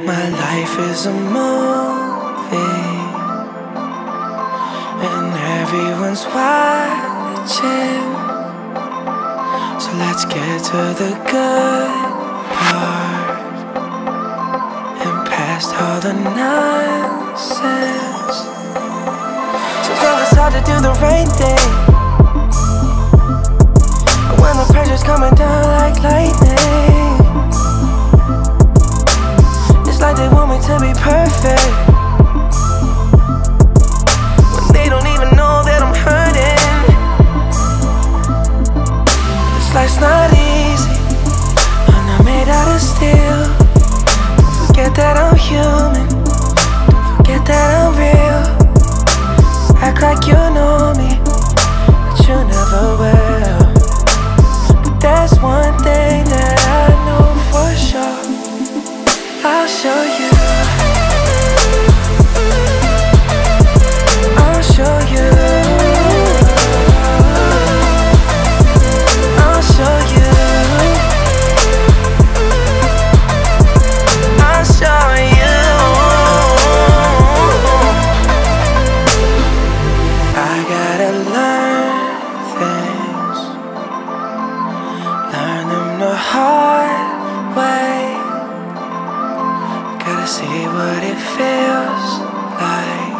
My life is a movie, and everyone's watching. So let's get to the good part and past all the nonsense. Sometimes it's hard to do the right thing when the pressure's coming down like lightning. It's like they want me to be perfect when they don't even know that I'm hurting. This life's not easy, I'm not made out of steel. Don't forget that I'm human, don't forget that I'm real. Act like you know me, but you never will. But there's one thing that I know for sure, I'll show you. I'll show you. I'll show you. I'll show you. I gotta learn things, learn them the hard way. Gotta see what it feels like,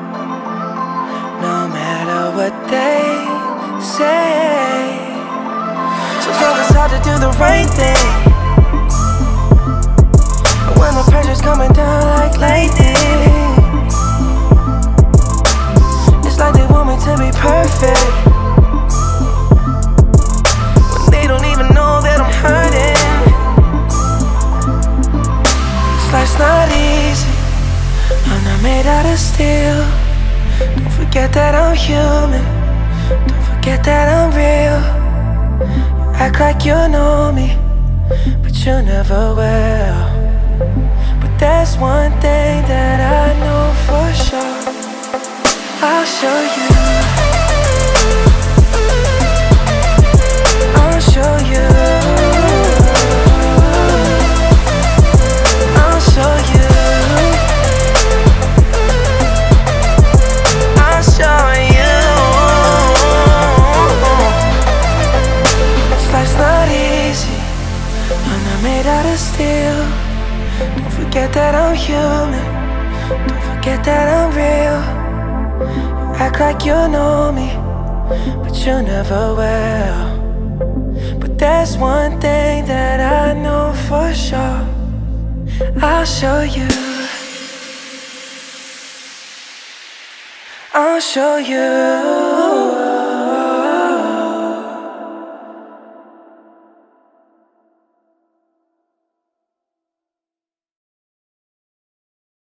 no matter what they say. Sometimes it's hard to do the right thing when the pressure's coming down like lightning. It's like they want me to be perfect when they don't even know that I'm hurting. Life's not easy, I'm not made out of steel. Don't forget that I'm human, don't forget that I'm real. You act like you know me, but you never will. But there's one thing that I know for sure, I'll show you. I'll show you. Show you. I'll show you. This life's not easy, I'm not made out of steel. Don't forget that I'm human, don't forget that I'm real. You act like you know me, but you never will. But there's one thing that I know for sure, I'll show you. I'll show you.